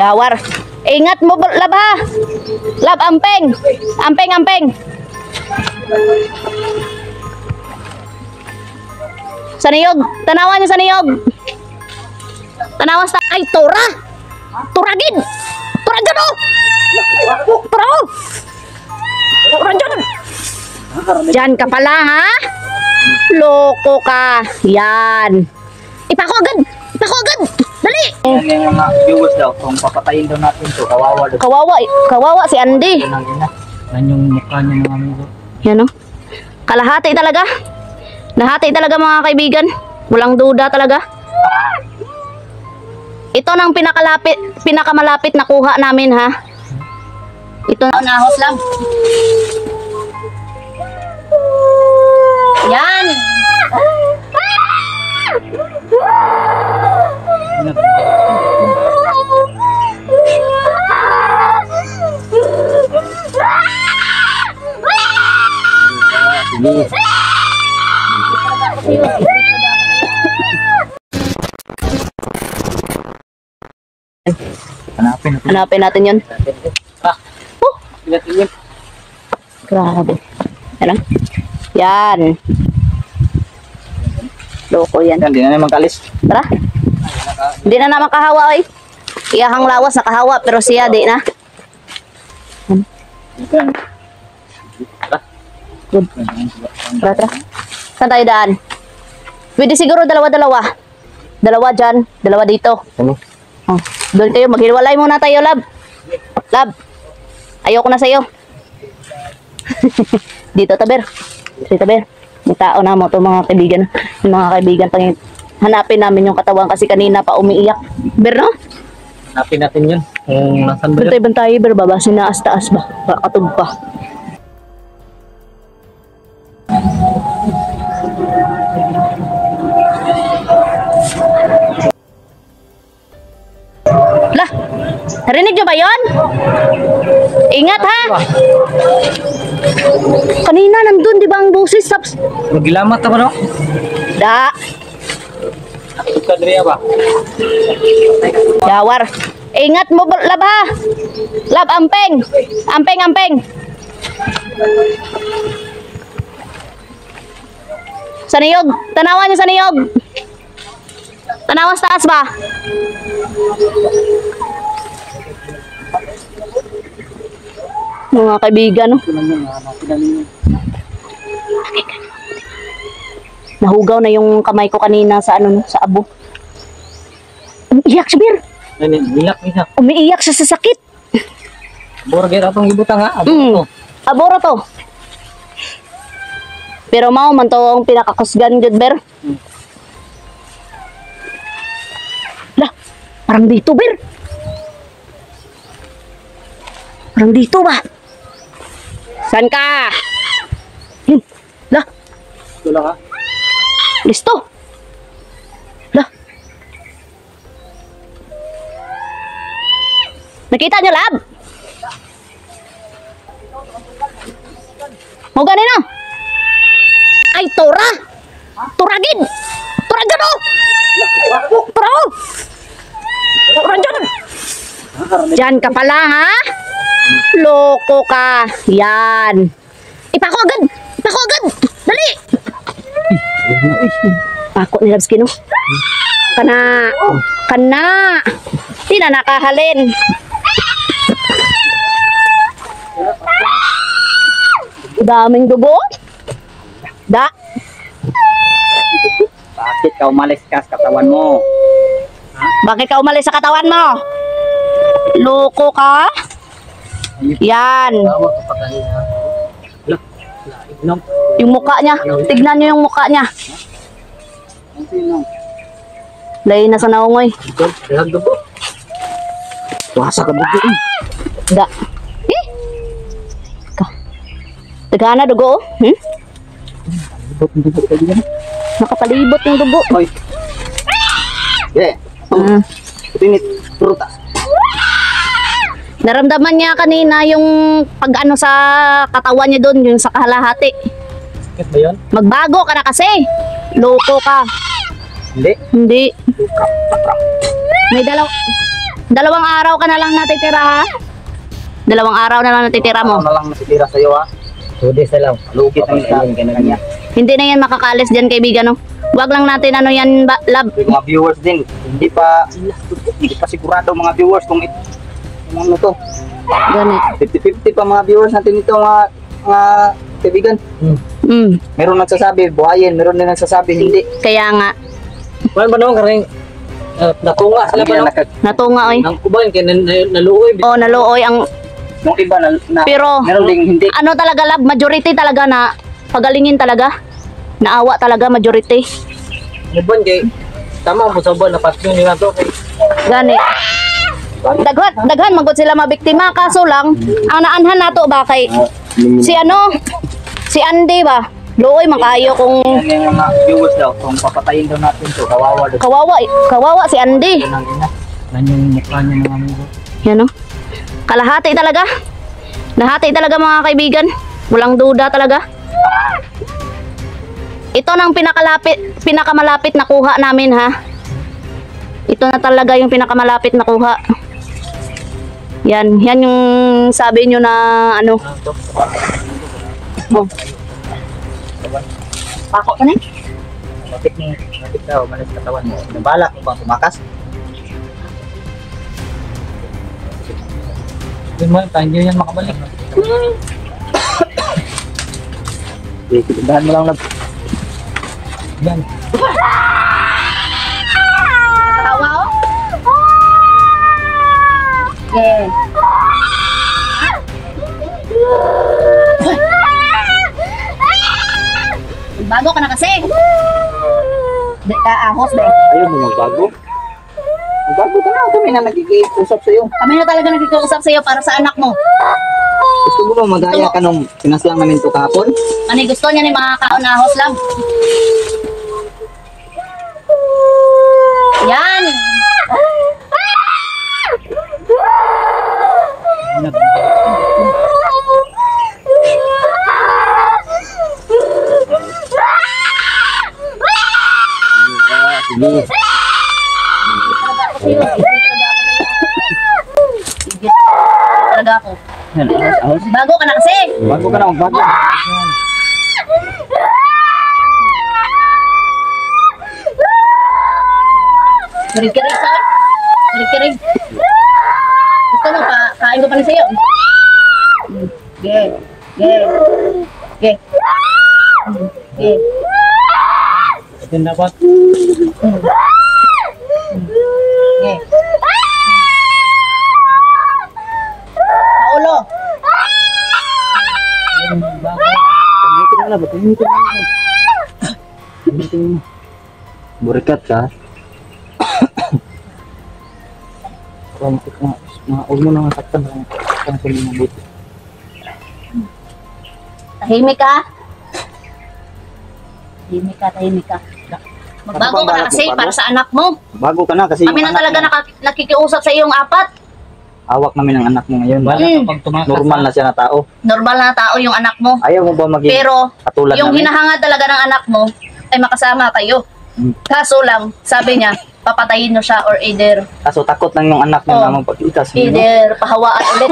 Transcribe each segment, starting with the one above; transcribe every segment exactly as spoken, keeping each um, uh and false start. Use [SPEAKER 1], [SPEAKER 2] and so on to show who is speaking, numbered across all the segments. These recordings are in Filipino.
[SPEAKER 1] Yawar. Ingat mo, lab ha. Lab, ampeng. Ampeng, ampeng. Sa niyog. Tanawan niyo sa niyog. Tanawan sa... Ay, tura. Turagin. Turagin o. Tura o. Turagin. Diyan ka pala ha. Loko ka. Yan. Ipako agad. Ipako agad. Dali.
[SPEAKER 2] Yan yung mga viewers daw. Kung papatayin daw natin to, kawawa.
[SPEAKER 1] Kawawa. Kawawa si Andy.
[SPEAKER 2] Yan yung mukha niya ng amigo.
[SPEAKER 1] Yan o. Kalahati talaga. Nahati talaga mga kaibigan. Walang duda talaga. Ito nang pinakalapit, pinakamalapit na kuha namin ha. Ito na nahos lang. Yan.
[SPEAKER 2] Hanapin natin.
[SPEAKER 1] Hanapin natin yun.
[SPEAKER 2] Ah,
[SPEAKER 1] Oh,
[SPEAKER 2] natin yun.
[SPEAKER 1] grabe. Yan lang. Yan. Loko yan.
[SPEAKER 2] Yan, di na naman kalis.
[SPEAKER 1] Tara. Hindi na na makahawa oy. Iyahang lawas nakahawa pero siya di na. Good. Tara, tara. Saan tayo daan? Pwede siguro dalawa-dalawa. Dalawa dyan, dalawa dito.
[SPEAKER 2] Ano?
[SPEAKER 1] Oh, doon tayo, maghiwalay muna tayo, lab. Lab. Ayoko na sa'yo. Dito, taber. Dito, taber. May tao na mo ito, mga kaibigan. Yung mga kaibigan, pang hanapin namin yung katawan kasi kanina pa umiiyak. Ber, no?
[SPEAKER 2] Hanapin natin yun. Kung nasan ba yun?
[SPEAKER 1] Bantay-bantay, ber, baba. Sinaas-taas ba? Katog pa. Lah, narinig nyo ba yun? Ingat ha! Kanina nandun, di ba ang busis? Saps?
[SPEAKER 2] Magilamat na ba no?
[SPEAKER 1] Da!
[SPEAKER 2] Ito Adria ba?
[SPEAKER 1] Yawar! Ingat mo, lab ha! Lab, ampeng! Ampeng, ampeng! Sa niyog! Tanawan niyo sa niyog! Tanawan sa taas ba? Mga kaibigan, no? Nahugaw na yung kamay ko kanina sa ano, sa abo. Umiiyak siya, Bir.
[SPEAKER 2] Nilak niya.
[SPEAKER 1] Umiiyak siya sa sakit.
[SPEAKER 2] Burger atong ibutang ha. Abo
[SPEAKER 1] Mm.
[SPEAKER 2] to.
[SPEAKER 1] Aboro to. Pero mao man to ang pinakakusgan jud, Ber.
[SPEAKER 2] Hmm.
[SPEAKER 1] Lah, parang dito, Ber. Parang dito ba? Saan ka? Hmm. Lah,
[SPEAKER 2] Ito lang ha.
[SPEAKER 1] listo. Lah. Nakita niyo, Lab? Mo ganin na. Ay, tora. Turagin. Turagin o. Tora o. Turagin. Diyan ka pala, ha? Loko ka. Yan. Ipako agad. Ipako agad. Dali. Pako ni Labski, no? Kana. Kana. Di na nakahalin. Daming dugo. Da.
[SPEAKER 2] Bakit ka umalis ka sa katawan mo?
[SPEAKER 1] Bakit ka umalis sa katawan mo? Loko ka? Yan.
[SPEAKER 2] Tawag ka pa kanina. Look. Inom.
[SPEAKER 1] Yung mukha niya. Tignan niyo yung mukha niya.
[SPEAKER 2] Ang sino?
[SPEAKER 1] Layo na sa naungoy.
[SPEAKER 2] Ito. Dalag dugo. Wasa ka dugo.
[SPEAKER 1] Da. Eh? Ka. Tagana dugo, oh. Hmm?
[SPEAKER 2] Dugo ka dyan.
[SPEAKER 1] Nakapalibot yung dugo.
[SPEAKER 2] Hoy. Yeah.
[SPEAKER 1] Mm.
[SPEAKER 2] Pinit. Pruta.
[SPEAKER 1] Naramdaman niya kanina yung pag ano sa katawan niya doon, yung sa kalahati.
[SPEAKER 2] Sakit ba yun?
[SPEAKER 1] Magbago ka na kasi. Loko ka.
[SPEAKER 2] Hindi.
[SPEAKER 1] Hindi. May dalaw Dalawang araw ka na lang natitira ha? Dalawang araw na lang natitira mo.
[SPEAKER 2] Ano na lang natitira sa'yo ha?
[SPEAKER 3] Two days na lang.
[SPEAKER 2] Lugit ang isa. Kanya.
[SPEAKER 1] Hindi na yan makakaalis dyan kaibigan no? Huwag lang natin ano yan ba, lab.
[SPEAKER 2] Yung mga viewers din, hindi pa hindi pa sigurado mga viewers kung it, kung ano to.
[SPEAKER 1] Ganit.
[SPEAKER 2] fifty fifty pa mga viewers natin ito mga, mga kaibigan.
[SPEAKER 1] Mm.
[SPEAKER 2] Meron nagsasabi, buhayin. Meron din nagsasabi, hindi.
[SPEAKER 1] Kaya nga.
[SPEAKER 3] Paano ba naman karing uh, natunga sila
[SPEAKER 2] Hindi
[SPEAKER 3] ba
[SPEAKER 2] na
[SPEAKER 3] no?
[SPEAKER 2] nakag-
[SPEAKER 1] Natunga oy.
[SPEAKER 3] Ang kubain kaya nan- nan- naluoy.
[SPEAKER 1] Oh, naluoy ang
[SPEAKER 2] Nung iba na, na
[SPEAKER 1] pero
[SPEAKER 2] meron ding hindi.
[SPEAKER 1] ano talaga lab, majority talaga na pagalingin talaga. Naawa talaga majority.
[SPEAKER 3] Kubain kay tama mo sa buwan na patyo nila to.
[SPEAKER 1] Gani. Daghan, daghan magod sila mabiktima kaso lang ang naanhan nato ba kay si ano? Si Andy ba? Luoy man kayo kung
[SPEAKER 2] Yan yung mga viewers daw, kung papatayin daw natin to, kawawa daw.
[SPEAKER 1] kawawa, kawawa si Andy.
[SPEAKER 2] Yan ang ina.
[SPEAKER 3] Yan yung mukha niya ng amigo.
[SPEAKER 1] Yan o. Kalahati talaga. Nahati talaga mga kaibigan. Walang duda talaga. Ito nang pinakalapit, pinakamalapit na kuha namin ha. Ito na talaga yung pinakamalapit na kuha. Yan, yan yung sabi nyo na ano. Oh. Pako ka na eh.
[SPEAKER 2] Matik ni, matik daw, malis katawan mo. Nabalak mo bang tumakas?
[SPEAKER 3] Yun mo, tayo hindi yan makabalik.
[SPEAKER 2] Eh, tindahan mo lang na.
[SPEAKER 3] Yan.
[SPEAKER 1] Tawa o? Yeah. Bago ka na kasi. Di ka ahos be.
[SPEAKER 2] Ayaw mo magbago? Magbago ka na, kami na nagkikipusap sa'yo.
[SPEAKER 1] Kami na talaga nagkikiusap sa iyo para sa anak mo.
[SPEAKER 2] Gusto mo ba magaya ka nung sinaslang namin to kahapon?
[SPEAKER 1] Ano gusto niya ni mga kaunahos lang? Yan.
[SPEAKER 2] Sige.
[SPEAKER 1] Sige. Talaga ako.
[SPEAKER 2] Yan, ahos, ahos.
[SPEAKER 1] Bago ka na kasi.
[SPEAKER 2] Bago ka na, magbago.
[SPEAKER 1] Kirig-kirig sa akin. Kirig-kirig. Gusto mo pa, kain ko pa rin sa'yo. Ge. Ge. Ge. Ge.
[SPEAKER 3] Ito na ba?
[SPEAKER 1] Ge. Paulo.
[SPEAKER 2] Pagmitin mo na ba? Pagmitin mo na. Pagmitin mo. Burikat ka. Pagmitin mo na. Huwag mo na nga saktan. Saktan sa mga buti.
[SPEAKER 1] Tahimik ka. Tahimik ka, tahimik ka. Magbago ka na kasi para sa anak mo.
[SPEAKER 2] Bago ka na kasi
[SPEAKER 1] Kami na
[SPEAKER 2] anak
[SPEAKER 1] talaga
[SPEAKER 2] mo,
[SPEAKER 1] naka- nakikiusap sa iyong apat.
[SPEAKER 2] hawak namin ang anak mo ngayon.
[SPEAKER 3] Wala
[SPEAKER 1] Mm.
[SPEAKER 3] kapag tumakas.
[SPEAKER 2] Normal na siya na tao.
[SPEAKER 1] Normal na tao yung anak mo.
[SPEAKER 2] Ayaw mo ba maging
[SPEAKER 1] Pero
[SPEAKER 2] katulad
[SPEAKER 1] yung
[SPEAKER 2] namin?
[SPEAKER 1] hinahangad talaga ng anak mo ay makasama kayo.
[SPEAKER 2] Mm.
[SPEAKER 1] Kaso lang, sabi niya, papatayin mo siya or either
[SPEAKER 2] Kaso takot lang yung anak niya
[SPEAKER 1] Oh.
[SPEAKER 2] na magpagkita sa inyo.
[SPEAKER 1] either pahawaan ulit.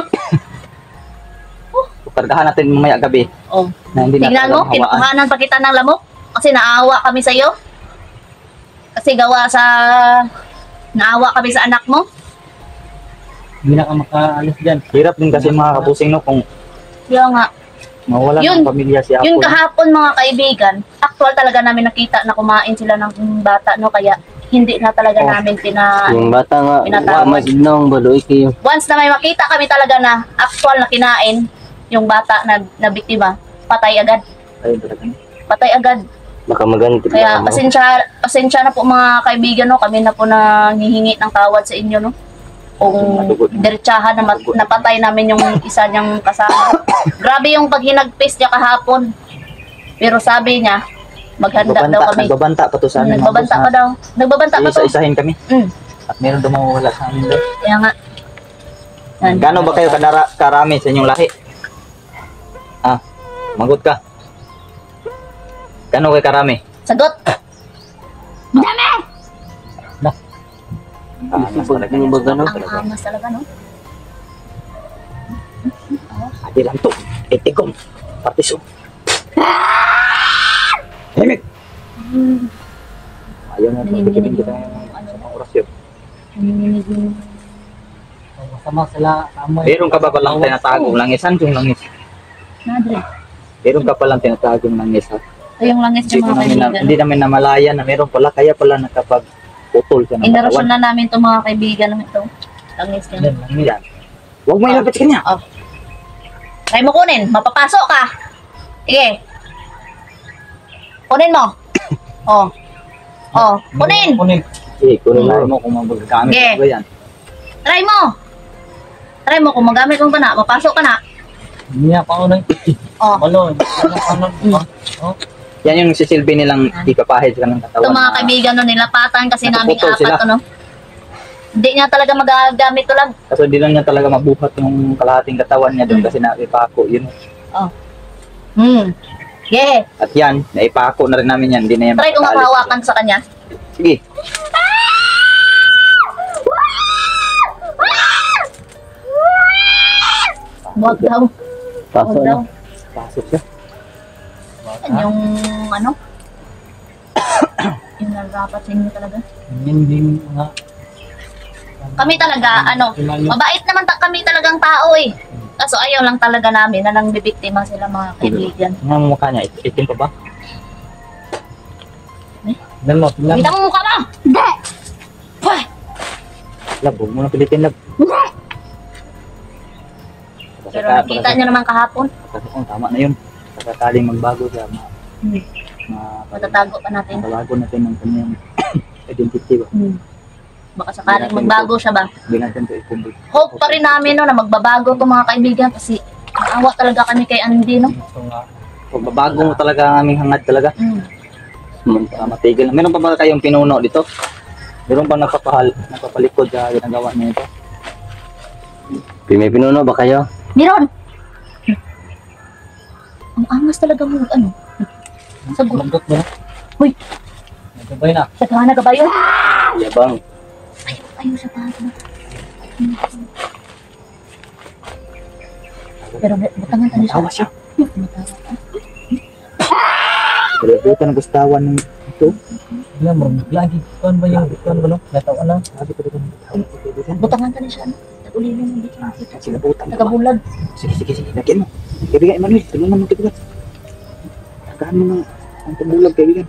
[SPEAKER 2] Kargahan natin mamaya gabi
[SPEAKER 1] Oh.
[SPEAKER 2] na hindi na
[SPEAKER 1] Tingnan mo,
[SPEAKER 2] talagang hawaan.
[SPEAKER 1] kinukuhanan pa kita ng lamok kasi naawa kami sa iyo. Kasi gawa sa naawa kami sa anak mo.
[SPEAKER 3] Hindi na ka makaalis dyan.
[SPEAKER 2] Hirap din kasi mga kabusing no kung
[SPEAKER 1] Kaya nga,
[SPEAKER 2] mawala
[SPEAKER 1] Yun-
[SPEAKER 2] ng pamilya si Apple.
[SPEAKER 1] yun kahapon mga kaibigan, actual talaga namin nakita na kumain sila ng bata, no? Kaya hindi na talaga
[SPEAKER 2] Oh.
[SPEAKER 1] namin pina...
[SPEAKER 3] Yung bata nga,
[SPEAKER 1] Pinatawad.
[SPEAKER 3] masidnong baloy kayo.
[SPEAKER 1] Once na may makita kami talaga na actual na kinain yung bata na, na biktima, patay agad.
[SPEAKER 2] Ayun talaga.
[SPEAKER 1] Patay agad.
[SPEAKER 3] Baka maganti
[SPEAKER 1] Kaya pasensya, pasensya na po mga kaibigan, no? Kami na po nanghihingi ng tawad sa inyo, no? Kung diretsahan na mat- napatay namin yung isa niyang kasama. Grabe yung paghinagpis niya kahapon. Pero sabi niya, maghanda daw
[SPEAKER 2] Nagbabanta,
[SPEAKER 1] kami.
[SPEAKER 2] nagbabanta pa to sa amin. mga
[SPEAKER 1] Nagbabanta
[SPEAKER 2] boss,
[SPEAKER 1] pa
[SPEAKER 2] na
[SPEAKER 1] daw. Nagbabanta pa to.
[SPEAKER 2] Isa-isahin kami.
[SPEAKER 1] Mm,
[SPEAKER 2] At meron daw mawawala sa amin daw.
[SPEAKER 1] kaya nga. Yan.
[SPEAKER 2] Gano'n ba kayo kadara, karami sa inyong lahi? Ah, magot ka. Gano'n kayo karami?
[SPEAKER 1] Sagot.
[SPEAKER 2] Angas talaga yung baga, no?
[SPEAKER 1] Ang angas talaga, no?
[SPEAKER 2] Adi lang to. Itigom. Partiso. Hemik!
[SPEAKER 1] Hmm.
[SPEAKER 2] Ayaw na ito.
[SPEAKER 1] Nanginginig
[SPEAKER 2] Tigilin kita
[SPEAKER 1] yung
[SPEAKER 2] yung
[SPEAKER 1] ano,
[SPEAKER 2] sa orasyon.
[SPEAKER 1] nanginginig yung...
[SPEAKER 3] Masama sila amoy.
[SPEAKER 2] Meron ka ba palang tinatagong langis? Saan yung langis?
[SPEAKER 1] Nadre.
[SPEAKER 2] Meron ka palang tinatagong langis, ha?
[SPEAKER 1] Ito yung langis
[SPEAKER 2] Hindi,
[SPEAKER 1] ng mga
[SPEAKER 2] namin na,
[SPEAKER 1] kaibigan.
[SPEAKER 2] hindi namin namalayan na meron pala. Kaya pala nakapag-putol siya ng
[SPEAKER 1] Inarasyon na namin itong mga kaibigan ng ito. Langis
[SPEAKER 3] Yan
[SPEAKER 1] yan.
[SPEAKER 3] lang yan.
[SPEAKER 2] Yan. Huwag mo ilapit sa kanya.
[SPEAKER 1] Oh. Try mo kunin. Mapapasok ka. Sige. Kunin mo. Oh. Oh. Kunin.
[SPEAKER 3] Kunin.
[SPEAKER 2] Eh, kunin na mo kung magagamit
[SPEAKER 1] Okay.
[SPEAKER 2] ko ba yan.
[SPEAKER 1] Try mo. Try mo kung magamit mo ka na. Mapasok ka na.
[SPEAKER 3] Hindi niya pa unang.
[SPEAKER 1] Oh.
[SPEAKER 3] Balon. Ano, ano,
[SPEAKER 1] Mm.
[SPEAKER 3] oh.
[SPEAKER 2] Yan yung sisilbi nilang ipapahid ka ng katawan.
[SPEAKER 1] Ito mga
[SPEAKER 2] na-
[SPEAKER 1] kaibigan no, nilapatan kasi namin
[SPEAKER 2] Nakaputol
[SPEAKER 1] apat
[SPEAKER 2] sila.
[SPEAKER 1] ano. Hindi niya talaga magagamit to lang.
[SPEAKER 2] Kasi hindi lang niya talaga mabuhat yung kalahating katawan niya doon
[SPEAKER 1] Mm.
[SPEAKER 2] kasi naipako yun.
[SPEAKER 1] Oh. Hmm. Yeah.
[SPEAKER 2] At yan, naipako na rin namin yan. Hindi na yan
[SPEAKER 1] Try kung
[SPEAKER 2] makakaalis.
[SPEAKER 1] makahawakan sa kanya.
[SPEAKER 2] Sige.
[SPEAKER 1] Huwag daw. Huwag daw.
[SPEAKER 2] Pasok siya.
[SPEAKER 1] Yan yung ano. Yung narapat sa inyo talaga.
[SPEAKER 3] Hindi nga.
[SPEAKER 1] Kami talaga, ano, mabait naman ta kami talagang tao eh. Kaso ayaw lang talaga namin na nang bibiktima sila mga kaibigan.
[SPEAKER 2] Ang mukha niya, it- itim pa ba?
[SPEAKER 3] Tignan mo, tignan mo.
[SPEAKER 1] Kita mo mukha mo! Hindi! Pweh!
[SPEAKER 2] Lab, huwag mo na pilitin, lab.
[SPEAKER 1] Pero nakita niyo naman kahapon.
[SPEAKER 2] Kasi kung tama na yun. Pagkakaling magbago siya, ma,
[SPEAKER 1] Hmm.
[SPEAKER 2] ma,
[SPEAKER 1] Matatago pa natin.
[SPEAKER 2] matalago natin ng kanyang identity ba?
[SPEAKER 1] Hmm. Baka sakaling magbago siya ba?
[SPEAKER 2] Hindi natin ito ikumbi.
[SPEAKER 1] Hope pa rin namin no, na magbabago to mga kaibigan kasi naawa talaga kami kay Andy no.
[SPEAKER 3] Ito nga.
[SPEAKER 2] Pagbabago mo talaga ang aming hangad talaga.
[SPEAKER 1] Hmm.
[SPEAKER 2] Para matigil. Meron pa ba kayong pinuno dito? Meron ba nagpapahal, nagpapalikod sa ginagawa niyo ito?
[SPEAKER 4] May pinuno ba kayo?
[SPEAKER 1] Meron! Ang angas talaga mo ano. Sagot.
[SPEAKER 3] Mandot mo na.
[SPEAKER 1] Uy,
[SPEAKER 3] Nagabay na.
[SPEAKER 1] sagana ka ba yun?
[SPEAKER 2] Yabang.
[SPEAKER 1] Ayaw, ayaw sa bago. Pero butangan tayo siya.
[SPEAKER 2] Awa siya.
[SPEAKER 1] Matawa ka.
[SPEAKER 2] Grabe ng gustawan ng ito.
[SPEAKER 3] Tignan mo, lagi. Kuan ba yung, kuan ba no? Natawa na.
[SPEAKER 2] Sabi ko dito.
[SPEAKER 1] Butangan tayo siya. Ano? Tagulilin mo dito.
[SPEAKER 2] Sinabutan.
[SPEAKER 1] Tagabulag.
[SPEAKER 2] Sige, sige, sige. Lagyan mo. Kaibigan, Emmanuel. Tulungan mo kaibigan. Tagaan mo ng ang tumbulag, kaibigan.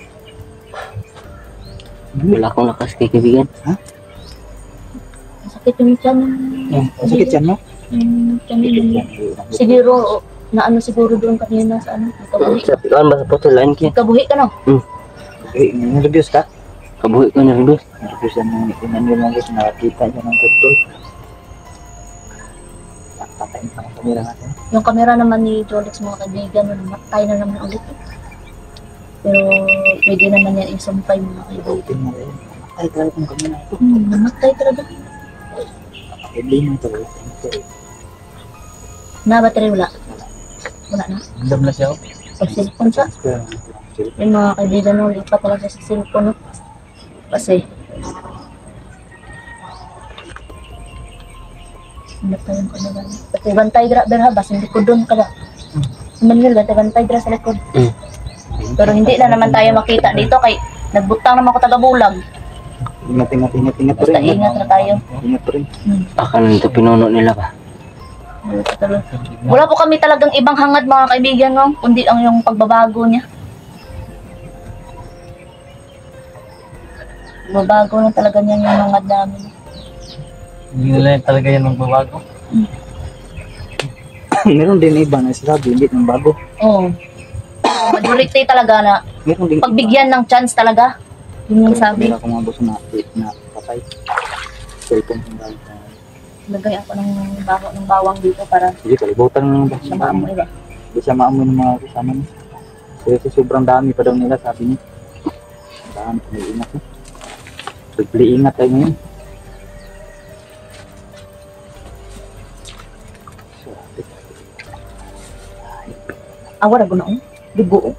[SPEAKER 4] Wala akong lakas kay kaibigan.
[SPEAKER 1] Masakit yung tiyan.
[SPEAKER 2] Sakit yan, no?
[SPEAKER 1] Yung tiyan yun. Siguro, na ano siguro doon kanina sa ano. Kabuhi.
[SPEAKER 4] Sa pikan ba sa putulan ki?
[SPEAKER 1] Kabuhi ka no?
[SPEAKER 2] Eh, nervyos ka?
[SPEAKER 4] Kabuhi ko nervous.
[SPEAKER 2] Nervyos yan ng Emmanuel lang guys. Nakakita niya ng putol. Patayin pa ang kamera natin.
[SPEAKER 1] Yung kamera naman ni Jolix mga kaibigan, namatay na naman ulit. eh. Pero pwede naman yan isumpay mga kaibigan.
[SPEAKER 2] Open mo rin. Ay, talaga kung kamera ito.
[SPEAKER 1] Hmm, namatay talaga.
[SPEAKER 2] Hindi mo ito.
[SPEAKER 1] Na battery wala. Wala na.
[SPEAKER 3] Andam na siya. oh.
[SPEAKER 1] Pag cellphone siya. Yung mga kaibigan no, lipat talaga sa cellphone no. Kasi namatay yung kamera. Pati bantay gra, berha, bas hindi ko doon ka ba? Manuel, bantay-bantay gra sa likod.
[SPEAKER 4] Mm.
[SPEAKER 1] Pero hindi na naman tayo makita dito kay nagbutang naman ko taga-bulag.
[SPEAKER 2] Ingat, ingat, ingat, ingat pa
[SPEAKER 1] Basta
[SPEAKER 2] rin.
[SPEAKER 1] ingat na tayo.
[SPEAKER 2] Ingat pa rin.
[SPEAKER 1] Hmm.
[SPEAKER 4] Baka nito pinuno nila ba?
[SPEAKER 1] Wala po kami talagang ibang hangad mga kaibigan no, kundi ang yung pagbabago niya. Babago na talaga niya yung hangad namin.
[SPEAKER 3] Hindi nila talaga yan magbabago.
[SPEAKER 2] Meron din iba na sinabi, hindi nang bago.
[SPEAKER 1] Oo. Majority talaga na
[SPEAKER 2] Meron din
[SPEAKER 1] pagbigyan ng chance talaga. Yun yung sabi.
[SPEAKER 2] Meron akong mga gusto na, na patay. Cellphone ng dahil.
[SPEAKER 1] Lagay ako ng baho ng bawang dito para
[SPEAKER 2] Sige, kalibutan mo ba
[SPEAKER 1] siya
[SPEAKER 2] siya
[SPEAKER 1] maamoy ba?
[SPEAKER 2] Hindi siya maamoy ng mga kasama niya. Kasi sobrang dami pa daw nila, sabi niya. Dami, may ingat eh. Bigli ingat tayo ngayon.
[SPEAKER 1] Awar ako na oh. Dugo oh.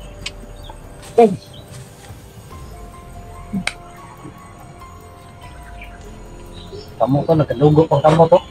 [SPEAKER 1] Eh.
[SPEAKER 3] Kamo to, nagkadugo pang kamo to.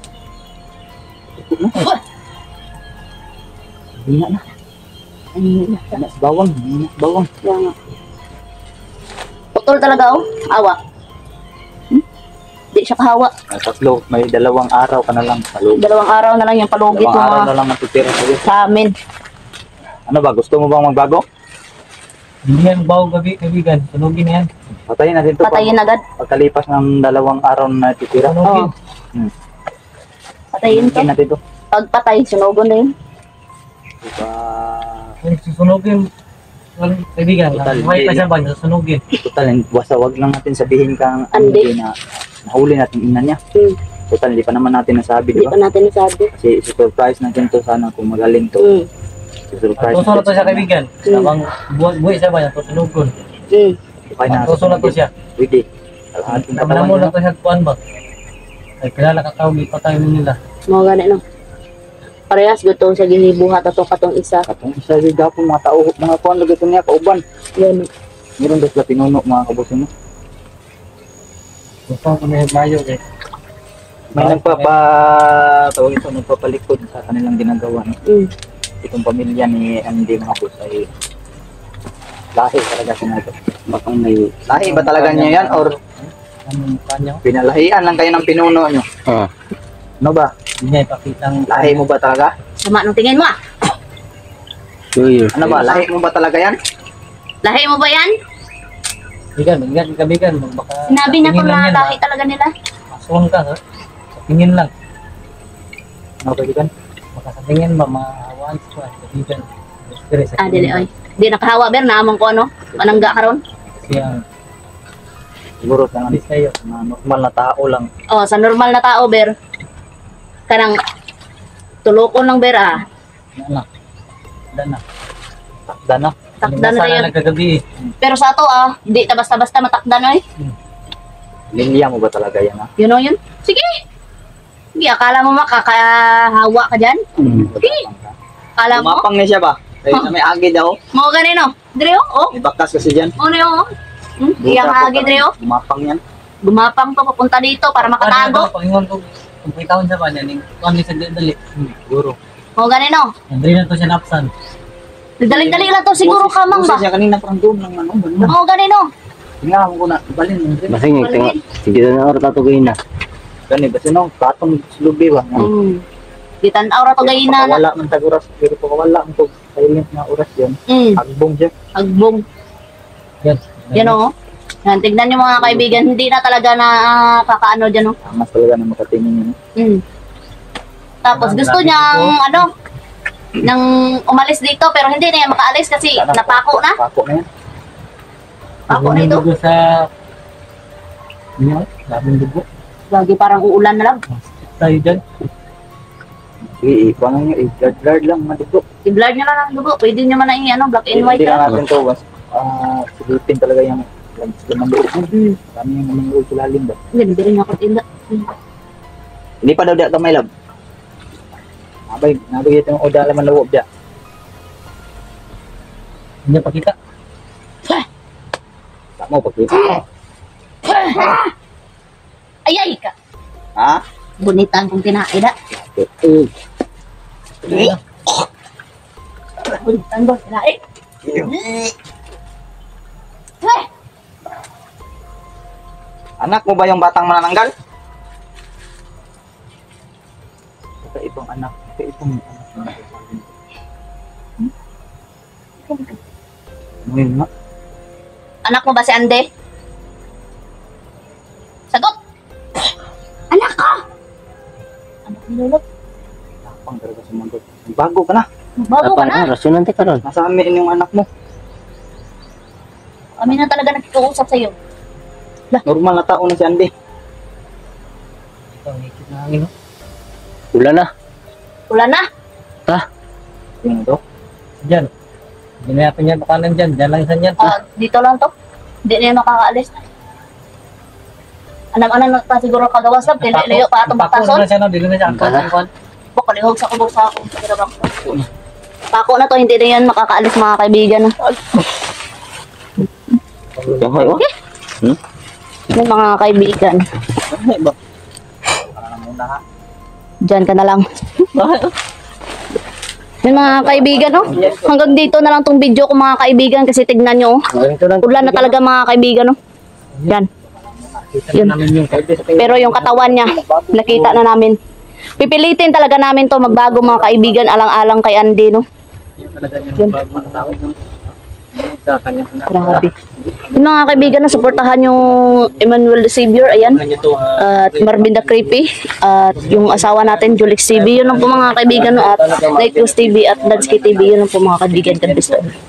[SPEAKER 2] Hindi na. Hindi na. Hindi na sa bawang. Hindi na sa bawang.
[SPEAKER 1] Kaya nga. Putol talaga oh. Awa. Hmm? Di siya kahawa.
[SPEAKER 2] Ah, tatlo, may dalawang araw ka na lang sa loob.
[SPEAKER 1] Dalawang araw na lang yung palugit
[SPEAKER 2] Dalawang
[SPEAKER 1] mo
[SPEAKER 2] araw
[SPEAKER 1] mga
[SPEAKER 2] na lang matitira sa'yo.
[SPEAKER 1] sa amin.
[SPEAKER 2] Ano ba, gusto mo bang magbago?
[SPEAKER 3] Hindi yan bago gabi, kaibigan. Sunugin na yan.
[SPEAKER 2] Patayin natin ito
[SPEAKER 1] Patayin
[SPEAKER 2] pag,
[SPEAKER 1] agad.
[SPEAKER 2] pagkalipas ng dalawang araw na natitira.
[SPEAKER 3] Sunugin.
[SPEAKER 2] Hmm.
[SPEAKER 1] Patayin to.
[SPEAKER 2] Patayin natin ito.
[SPEAKER 1] Pag patay, sunugon na yun.
[SPEAKER 2] Diba,
[SPEAKER 3] Kung susunugin, well, kaibigan,
[SPEAKER 2] Total,
[SPEAKER 3] may pa
[SPEAKER 2] hindi.
[SPEAKER 3] siya ba, susunugin.
[SPEAKER 2] total, basta wag lang natin sabihin kang
[SPEAKER 1] Andi.
[SPEAKER 2] hindi na nahuli natin ina niya.
[SPEAKER 1] Hmm.
[SPEAKER 2] Total, hindi pa naman natin nasabi, di
[SPEAKER 1] Hindi
[SPEAKER 2] ba?
[SPEAKER 1] pa natin nasabi.
[SPEAKER 2] Kasi surprise natin to sana kung magaling to.
[SPEAKER 1] Hmm.
[SPEAKER 2] Surprise
[SPEAKER 3] Susunod to siya,
[SPEAKER 2] sana.
[SPEAKER 3] kaibigan.
[SPEAKER 1] Hmm.
[SPEAKER 3] Habang buhay buhay siya ba, susunugon.
[SPEAKER 1] Hmm.
[SPEAKER 2] Okay na.
[SPEAKER 3] Susunod to siya.
[SPEAKER 2] Pwede. Ating
[SPEAKER 3] Naman
[SPEAKER 2] katawan
[SPEAKER 3] mo
[SPEAKER 2] niya.
[SPEAKER 3] na to siya kuan ba? Ay, kilala ka tao, ipatay mo nila.
[SPEAKER 1] Mga gani no. Parehas gusto siya ginibuhat ato katong isa.
[SPEAKER 2] Katong isa yung gapon mga tao, mga kuhan lagi ito niya, kauban.
[SPEAKER 1] Yan.
[SPEAKER 2] Meron doon sila pinuno mga kabusin mo.
[SPEAKER 3] Gusto ko na yung mayo eh.
[SPEAKER 2] May nagpapa, tawag ito, nagpapalikod sa kanilang ginagawa. No?
[SPEAKER 1] Hmm.
[SPEAKER 2] Itong pamilya ni Andy mga boss ay lahi talaga siya na ito.
[SPEAKER 4] Baka may...
[SPEAKER 2] Lahi ba talaga niya yan or
[SPEAKER 3] Anong mukha niya?
[SPEAKER 2] pinalahian lang kayo ng pinuno nyo?
[SPEAKER 4] Ah,
[SPEAKER 2] Ano ba?
[SPEAKER 3] Hindi niya ipakitang
[SPEAKER 2] Lahi mo ba talaga?
[SPEAKER 1] Sama nung tingin mo ah.
[SPEAKER 4] show your
[SPEAKER 2] Ano ba? Lahi mo ba talaga yan?
[SPEAKER 1] Lahi mo ba yan?
[SPEAKER 3] Bigan, bigan, kabigan. Baka
[SPEAKER 1] Sinabi niya ko
[SPEAKER 3] tingin lang
[SPEAKER 1] na
[SPEAKER 3] yan,
[SPEAKER 1] lahi talaga nila.
[SPEAKER 3] Aswang ka, ha? Sa tingin lang.
[SPEAKER 2] Ano ba yun?
[SPEAKER 3] Baka sa tingin ba, mahawaan ko, kabigan. Pero sa
[SPEAKER 1] Ah, dili
[SPEAKER 3] tingin
[SPEAKER 1] oy. Di nakahawa ber naamon ko ano. Manangga karon.
[SPEAKER 3] Kasi ang
[SPEAKER 2] Siguro sa
[SPEAKER 3] alis kayo.
[SPEAKER 2] mga normal na tao lang.
[SPEAKER 1] Oh, sa normal na tao ber. Kanang tulokon lang ber ah.
[SPEAKER 3] Ano na? Wala na.
[SPEAKER 2] Takda na.
[SPEAKER 1] Takdan na
[SPEAKER 3] Sana
[SPEAKER 1] yun.
[SPEAKER 3] nagkagabi eh.
[SPEAKER 1] Pero sa ato ah, di ta basta-basta matakdan oy.
[SPEAKER 2] Linya mo ba talaga yan ha?
[SPEAKER 1] Yun o yun. Sige. Sige, akala mo makakahawa ka dyan?
[SPEAKER 4] Hmm.
[SPEAKER 1] Sige. Akala mo?
[SPEAKER 2] Umapang niya siya ba? Kaya sa may agi daw.
[SPEAKER 1] Mo ganino. Dire o. Oh.
[SPEAKER 2] May bakas kasi dyan.
[SPEAKER 1] Oh, dire o. Hmm? Iyang agi dire o.
[SPEAKER 2] Umapang yan.
[SPEAKER 1] Gumapang to papunta dito para makatago.
[SPEAKER 3] Pakingon ko, kung pitahon siya ba niya, ning kuhan ni sa dali.
[SPEAKER 2] Siguro.
[SPEAKER 1] Mo ganino.
[SPEAKER 3] Nandali na to siya napsan.
[SPEAKER 1] Dali-dali lang to siguro kamang ba?
[SPEAKER 2] Boses niya kanina parang doon lang ano. Banda.
[SPEAKER 1] Mo ganino.
[SPEAKER 2] Tingnan ko na. Balin. Andre.
[SPEAKER 4] Basing yung tinga. Sige na oras ato kayo na.
[SPEAKER 2] Gani ba sino? Katong slubi ba?
[SPEAKER 1] Hmm. Di tanaw ra to gayina na.
[SPEAKER 2] Wala man taguras. Pero pag wala man to silent na oras yan.
[SPEAKER 1] Hmm.
[SPEAKER 2] Agbong siya.
[SPEAKER 1] Agbong.
[SPEAKER 3] Yan.
[SPEAKER 1] Yan o. Yan, tignan niyo mga kaibigan, hindi na talaga na ah, kakaano dyan o.
[SPEAKER 2] Mas talaga na makatingin yun.
[SPEAKER 1] Hmm. Tapos gusto niyang ano, nang umalis dito pero hindi na yan makaalis kasi napako na.
[SPEAKER 2] Pako na yan.
[SPEAKER 1] Pako na ito.
[SPEAKER 3] Dugo sa... Ano? Labing dugo.
[SPEAKER 1] Lagi parang uulan na lang.
[SPEAKER 3] Tayo dyan.
[SPEAKER 2] Sige, ikuha na nyo. I-guard-guard lang. Madugo.
[SPEAKER 1] I-blur niyo na lang dugo. Pwede niyo man na yung ano, black and white
[SPEAKER 2] Hindi na
[SPEAKER 1] lang.
[SPEAKER 2] natin to. Mas, ah, silipin talaga yung laman loob.
[SPEAKER 1] Hmm.
[SPEAKER 2] Kami yung laman loob sa lalim ba?
[SPEAKER 1] Hindi rin ako tinda. Hmm.
[SPEAKER 2] Hindi pa daw di ito may lab. Abay, nabigay ito yung oda laman loob dyan.
[SPEAKER 3] Hindi niya pakita.
[SPEAKER 2] Tama mo, pagkita.
[SPEAKER 1] Ay, ay ka.
[SPEAKER 2] Ha?
[SPEAKER 1] Bunitan kong kinain na.
[SPEAKER 2] Okay.
[SPEAKER 1] Bunitan ko kinain. Eh,
[SPEAKER 2] Anak mo ba yung batang manananggal? Kakaibang anak. Kakaibang anak. Ngayon nga.
[SPEAKER 1] anak mo ba si Ande? Sagot! Anak ka! Anak ni Lulot.
[SPEAKER 2] Tapang talaga sumagot. Bago ka na.
[SPEAKER 1] Bago ka na.
[SPEAKER 4] Oras yun nanti karon.
[SPEAKER 2] Nasa amin yung anak mo.
[SPEAKER 1] Kami na talaga nagkikausap sa'yo.
[SPEAKER 2] Normal na tao na si Andy.
[SPEAKER 3] Ito, higit na hangin. no?
[SPEAKER 4] Wala na.
[SPEAKER 1] Wala na.
[SPEAKER 2] Yung ito.
[SPEAKER 3] Dyan. Hindi na natin yan pakanan dyan. Dyan lang isan yan.
[SPEAKER 1] Ah, dito lang to. Hindi na yan makakaalis. Anam-anam na pa siguro kagawas lang. Layo pa atong
[SPEAKER 3] Pako
[SPEAKER 1] batason.
[SPEAKER 3] na siya, no? Dili na siya.
[SPEAKER 4] Bala.
[SPEAKER 3] Ang kuhan.
[SPEAKER 1] Bako, lihog sa kubog sa ako. Pako na to, hindi na yan makakaalis mga kaibigan.
[SPEAKER 4] Yahoy oh.
[SPEAKER 1] May mga kaibigan.
[SPEAKER 2] Ay ba? na ha.
[SPEAKER 1] Diyan ka na lang. Yung mga kaibigan, no? Hanggang dito na lang tong video ko mga kaibigan kasi tignan nyo, oh.
[SPEAKER 4] Ito lang.
[SPEAKER 1] Ulan na talaga mga kaibigan, no? Yan.
[SPEAKER 2] Kita
[SPEAKER 1] Yun.
[SPEAKER 2] na namin yung
[SPEAKER 1] Pero yung katawan niya, nakita na namin. Pipilitin talaga namin to magbago mga kaibigan, alang-alang kay Andy, no?
[SPEAKER 2] talaga yung bagong tao. Sa kanya.
[SPEAKER 1] Grabe. Yun mga kaibigan, na suportahan yung Emmanuel the Savior, ayan. At Marvin the Creepy. At yung asawa natin, Julix T V. Yun lang po mga kaibigan, no? At Night News T V at Dansky T V. Yun lang po mga kaibigan. God bless.